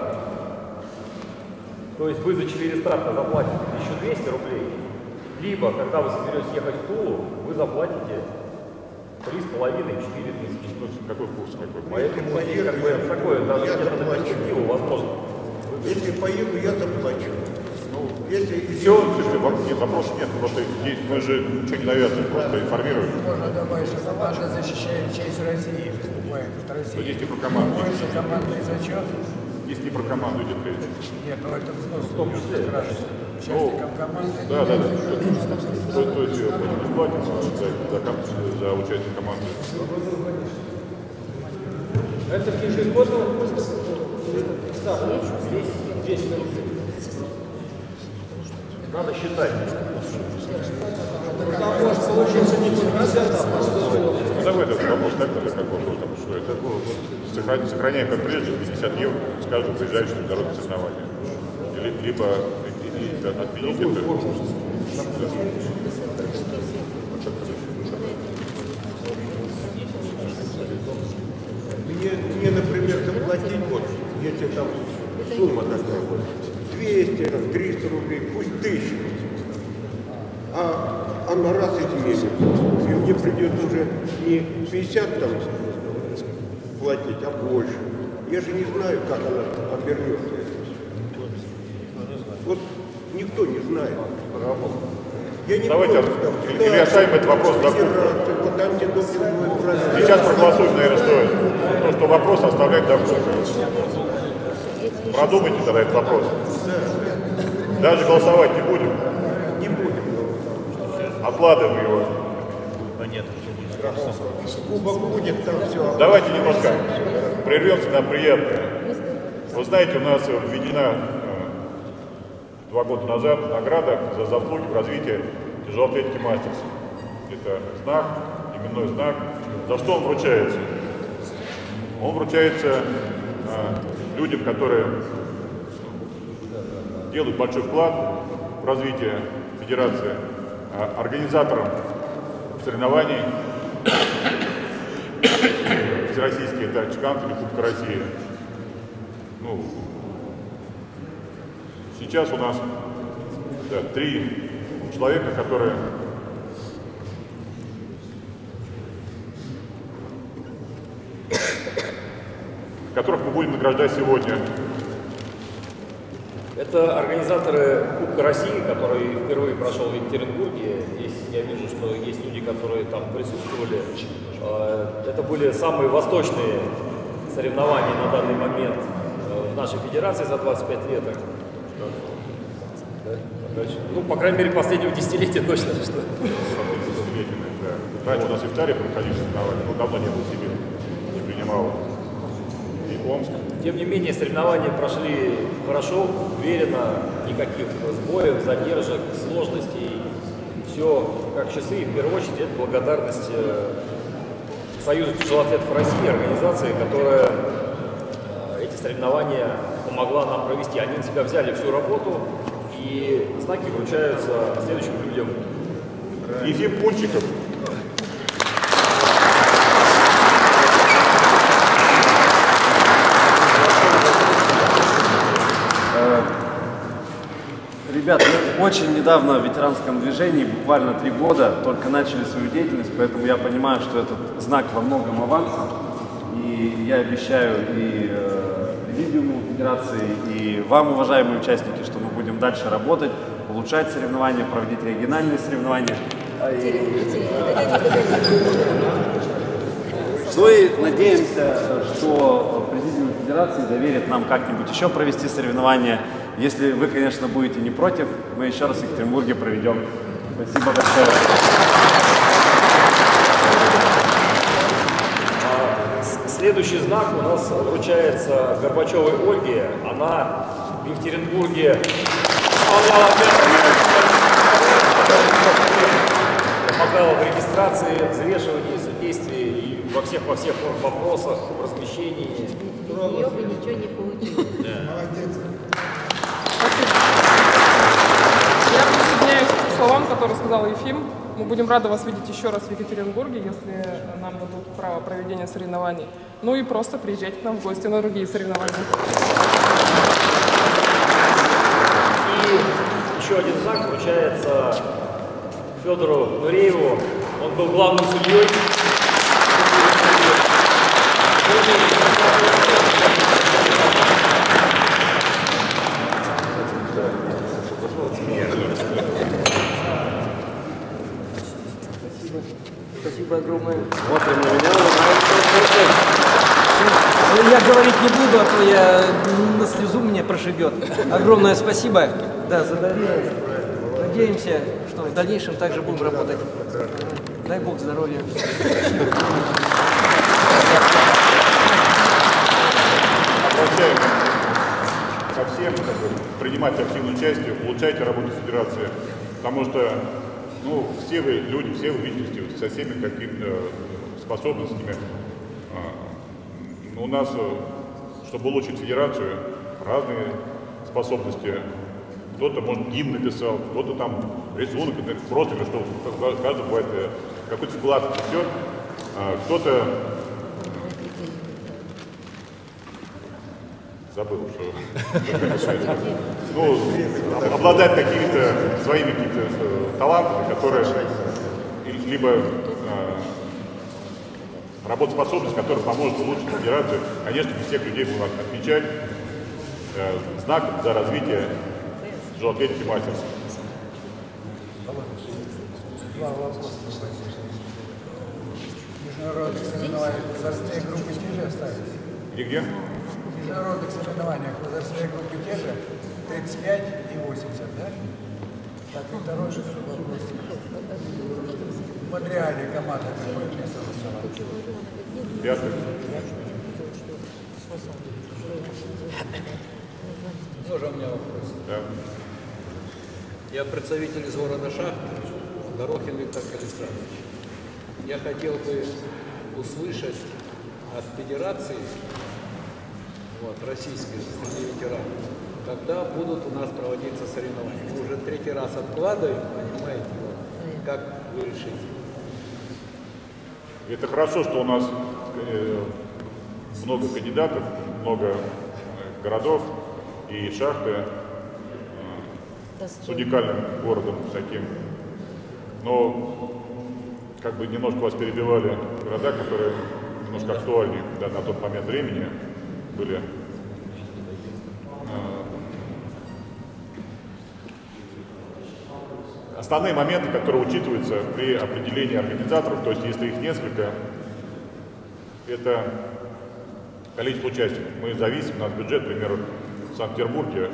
То есть вы за 4 старта заплатите 1200 рублей. Либо, когда вы соберетесь ехать в Тулу, вы заплатите 3,5-4 тысячи. Какой курс? Поэтому здесь как бы такое, даже где-то на перспективу возможно. Если поеду, я заплачу. Если Все, нет, вопросов нет, просто здесь мы же ничего не навязываем, просто информируем. Можно добавить, что команда защищает честь России, выступает от России. Здесь не про команду. Борется командный зачет. Здесь не про команду идет речь. Нет, ну это в том числе. Участникам команды. Да. То есть не платим за участие команды. Это ежегодно? Здесь надо считать. Там может получиться не 50, Ну давай этот вопрос так, как вопрос, там, что это сохраняем как прежде 50 евро с каждого приезжающего международного соревнования. Либо отменить это. мне, например, заплатить, вот, если там сумма такая вот, 200, 300 рублей, пусть 1000, а на раз изменится. И мне придется уже не 50 там платить, а больше. Я же не знаю, как она обернется. Вот никто не знает. Я не Давайте или оставим этот вопрос до Сейчас проголосуем, наверное, стоит. Потому что вопрос оставлять до Продумайте тогда этот вопрос. Даже голосовать не будем. Не будем. Откладываем его. Кубок будет, там все. Давайте немножко прервемся на приятное. Вы знаете, у нас введена 2 года назад награда за заслуги в развитии тяжелой атлетики мастерства. Это знак, именной знак. За что он вручается? Он вручается людям, которые делают большой вклад в развитие федерации, организаторам соревнований, всероссийские, это чемпионаты Кубка России. Ну, сейчас у нас 3 человека, которых мы будем награждать сегодня. Это организаторы Кубка России, который впервые прошел в Екатеринбурге. Здесь я вижу, что есть люди, которые там присутствовали. Это были самые восточные соревнования на данный момент в нашей федерации за 25 лет. Ну, по крайней мере, последнего десятилетия точно. Что... Раньше у нас и в Таре проходили соревнования, но давно не был в Сибири, не принимал. И Омск. Тем не менее, соревнования прошли хорошо, уверенно, никаких сбоев, задержек, сложностей. Все как часы. И в первую очередь это благодарность Союзу тяжелоатлетов России, организации, которая эти соревнования помогла нам провести. Они на себя взяли всю работу, и знаки вручаются следующим людям. Ефим Пунчиков. Ребят, мы очень недавно в ветеранском движении, буквально 3 года, только начали свою деятельность, поэтому я понимаю, что этот знак во многом авансом. И я обещаю и Президиуму Федерации, и вам, уважаемые участники, что мы будем дальше работать, улучшать соревнования, проводить региональные соревнования. Ну и надеемся, что Президиум Федерации доверит нам как-нибудь еще провести соревнования. Если вы, конечно, будете не против, мы еще раз в Екатеринбурге проведем. Спасибо большое. Следующий знак у нас вручается Горбачевой Ольге. Она в Екатеринбурге помогала в регистрации, взвешивании, содействии и во всех вопросах, в размещении. Без нее бы ничего не получилось. Молодец. Я присоединяюсь к словам, которые сказал Ефим. Мы будем рады вас видеть еще раз в Екатеринбурге, если нам дадут право проведения соревнований. Ну и просто приезжайте к нам в гости на другие соревнования. И еще один знак вручается Федору Нурееву. Он был главным судьей Спасибо огромное. Смотрим на меня. Ну, я говорить не буду, а то я на слезу меня прошибет. Огромное спасибо, да, за доверие. Надеемся, что в дальнейшем также будем работать. Дай Бог здоровья. Обращаем ко всем, принимать активное участие, улучшайте работу Федерации, потому что все вы люди, все вы личности со всеми какими-то способностями. У нас, чтобы улучшить Федерацию, разные способности. Кто-то, может, гимн написал, кто-то там рисунок, просто, что каждый бывает какой-то вклад все. Кто-то забыл, что обладает какими-то своими талантами, которые либо работоспособность, которая поможет улучшить Федерацию. Конечно, не всех людей будем отмечать. Знак за развитие тяжелоатлетики мастерства. Два вопроса. Международных соревнованиях возрастные группы те же остались? Где? В международных соревнованиях возрастные группы те же? 35 и 80, да? Так, и второй вопрос. В Монреале команда какое место заняла? Пятый. Тоже у меня вопрос. Да. Я представитель из города Шахты, Дорохин Виктор Александрович. Я хотел бы услышать от Федерации, российской, среди ветеранов, когда будут у нас проводиться соревнования. Мы уже третий раз откладываем, понимаете, как вы решите? Это хорошо, что у нас много кандидатов, много городов и Шахты с уникальным городом таким. Но как бы немножко вас перебивали города, которые немножко актуальнее на тот момент времени были. Основные моменты, которые учитываются при определении организаторов, то есть если их несколько, это количество участников. Мы зависим, у нас бюджет, к примеру, в Санкт-Петербурге.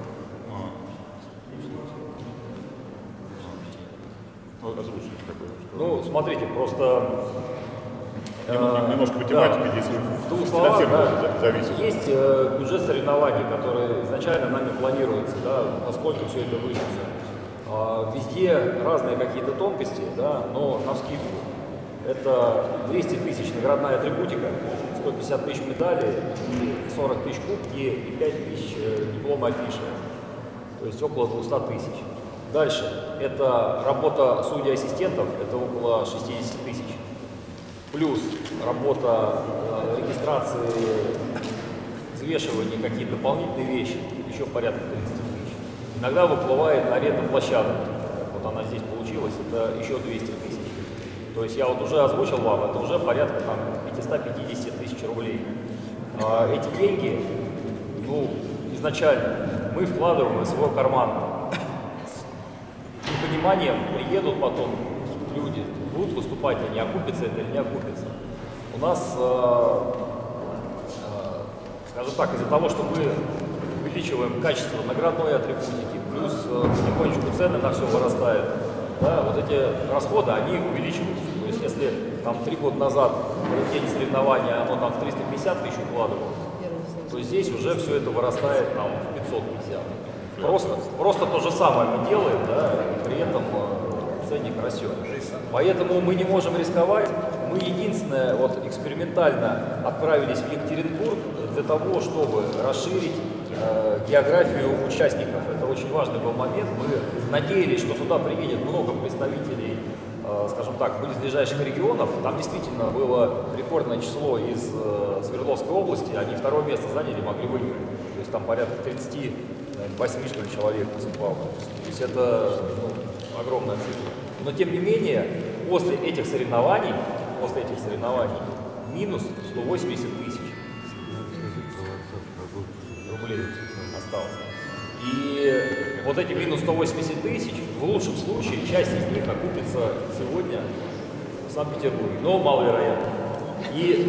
Ну, смотрите, просто... Немножко математики здесь совсем зависит. Есть бюджет соревнований, который изначально нами планируется, да, насколько все это выльется. Везде разные какие-то тонкости, да, но навскидку. Это 200 тысяч наградная атрибутика, 150 тысяч медалей, 40 тысяч кубки и 5 тысяч диплома афиши. То есть около 200 тысяч. Дальше, это работа судей-ассистентов, это около 60 тысяч. Плюс работа регистрации, взвешивания, какие-то дополнительные вещи, еще порядка 30 тысяч. Иногда выплывает аренда площадок. Вот она здесь получилась, это еще 200 тысяч. То есть я вот уже озвучил вам, это уже порядка там 550 тысяч рублей. Эти деньги, изначально мы вкладываем в свой карман. С непониманием приедут потом люди, будут выступать, они окупятся это или не окупится. У нас, скажем так, из-за того, что мы увеличиваем качество наградной атрибутики, плюс потихонечку цены на все вырастают, да, вот эти расходы, они увеличиваются. То есть если там 3 года назад в день соревнования оно там в 350 тысяч укладывалось, то здесь уже все это вырастает там в 550. Просто то же самое мы делаем, да, и при этом ценник растет. Поэтому мы не можем рисковать. Мы единственное, вот экспериментально отправились в Екатеринбург для того, чтобы расширить географию участников. Это очень важный был момент. Мы надеялись, что туда приедет много представителей, скажем так, близлежащих регионов. Там действительно было рекордное число из Свердловской области. Они второе место заняли, могли выиграть. То есть там порядка 38 что ли, человек выступало. То есть это огромная цифра. Но тем не менее, после этих соревнований минус 180 тысяч рублей осталось. И вот эти минус 180 тысяч, в лучшем случае, часть из них окупится сегодня в Санкт-Петербурге, но маловероятно. И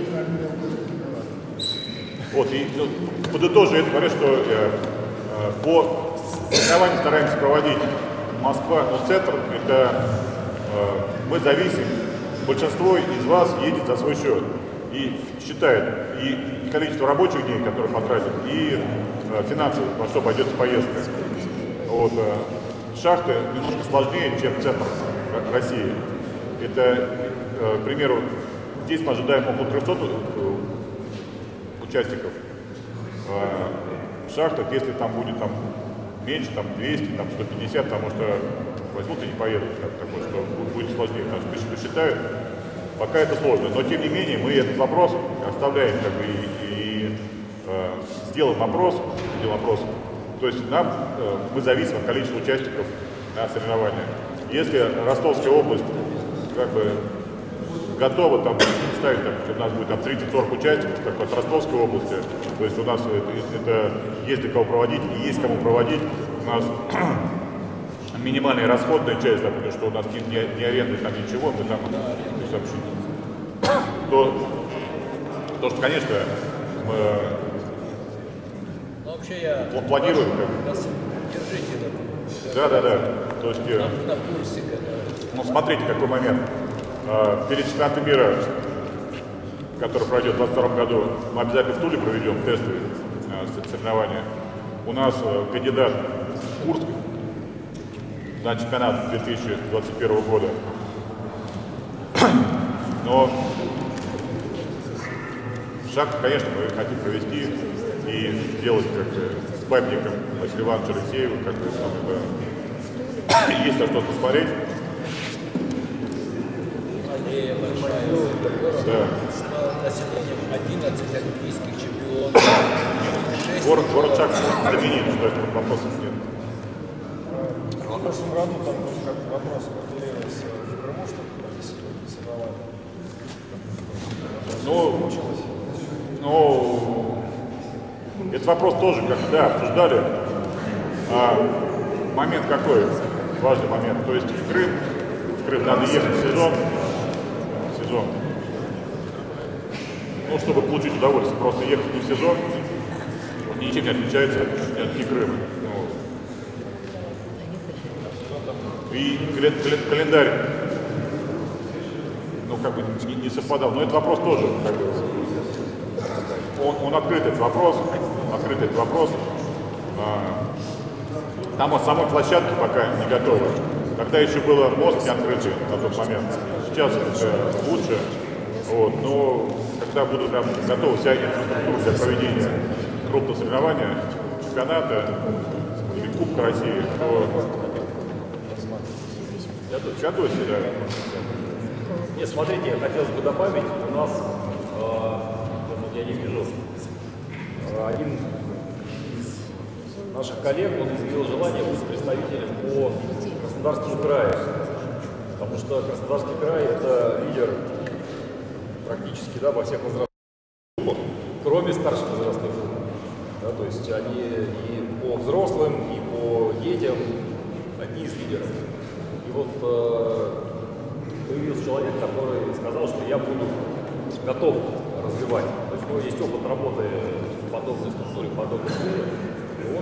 вот, и подытоживая это, говорят, что по соревнованиям стараемся проводить Москва, но центр, это мы зависим, большинство из вас едет за свой счет и считает и количество рабочих дней, которые потратят, и финансово, во что обойдется поездка. Вот, шахты немножко сложнее, чем центр России. Это, к примеру, здесь мы ожидаем около 300 участников. В шахтах, если там будет там меньше, там 200, там 150, потому что возьмут и не поедут, такое, что будет сложнее, потому что посчитают. Пока это сложно, но тем не менее мы этот вопрос оставляем как бы, и сделаем опрос. То есть мы зависим от количества участников на соревнованиях. Если Ростовская область как бы готова там ставить, у нас будет там 30-40 участников, так от Ростовской области, то есть у нас это есть для кого проводить, и есть кому проводить. У нас минимальная расходная часть, да, потому что у нас не аренда, там ничего, мы там то что, конечно, мы вообще я планируем. Держите Да. То есть, на пульсе, ну, смотрите, какой момент. Перед чемпионатом мира, который пройдет в 2022 году, мы обязательно в Туле проведем тестовые соревнования. У нас кандидат Курск на чемпионат 2021 года. Но шаг, конечно, мы хотим провести и сделать как с памятником Василию Ивановичу Алексееву, как бы там это есть на что посмотреть. Да. Населением 11 олимпийских чемпионов. Город Шахт заменит, что это вопросов нет. В прошлом году там как вопрос поделились в Крыму, что соревнования. Ну, этот вопрос тоже как-то обсуждали. Момент какой? Важный момент. То есть в Крым надо ехать в сезон. Ну, чтобы получить удовольствие, просто ехать не в сезон, ничем не отличается от не Крыма. И календарь, ну, как бы не совпадал. Но этот вопрос тоже, как бы, он открыт, этот вопрос. Там от самой площадки пока не готовы. Тогда еще было мост не открытый на тот момент. Сейчас это лучше. Вот, но когда будут там готова вся инфраструктура для проведения крупного соревнования, чемпионата или Кубка России, то готовься, да. Нет, смотрите, хотелось бы добавить, у нас, я не вижу, один из наших коллег, он изъявил желание быть представителем по Краснодарскому краю, потому что Краснодарский край – это лидер практически, да, во всех возрастных группах, кроме старших возрастных групп. Да, то есть они и по взрослым, и по детям одни из лидеров. И вот появился человек, который сказал, что я буду готов развивать. То есть у него есть опыт работы в подобной структуре, в подобной сфере. И он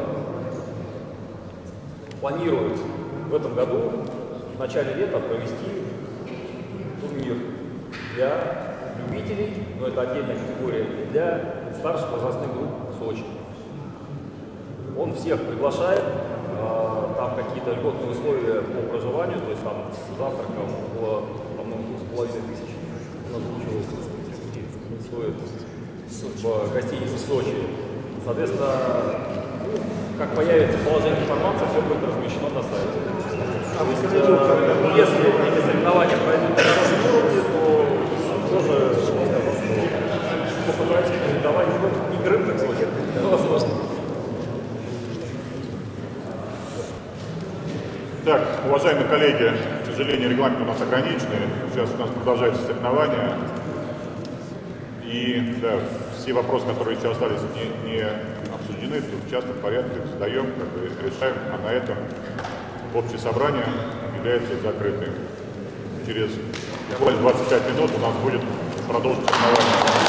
планирует в этом году в начале лета провести турнир для любителей, но это отдельная категория, для старших возрастных групп в Сочи. Он всех приглашает, там какие-то льготные условия по проживанию, то есть там с завтраком около, по-моему, 2500 стоит в гостинице в Сочи. Соответственно, как появится положение информации, все будет размещено на сайте. То есть, если эти соревнования пройдут на хорошем уровне, то тоже попытаются претендовать не Крым, так сказать, но возможно. Так, уважаемые коллеги, к сожалению, регламент у нас ограниченный. Сейчас у нас продолжаются соревнования. И да, все вопросы, которые еще остались не обсуждены, в частном порядке задаем, как бы решаем, а на этом общее собрание является закрытым. через буквально 25 минут у нас будет продолжить соревнование.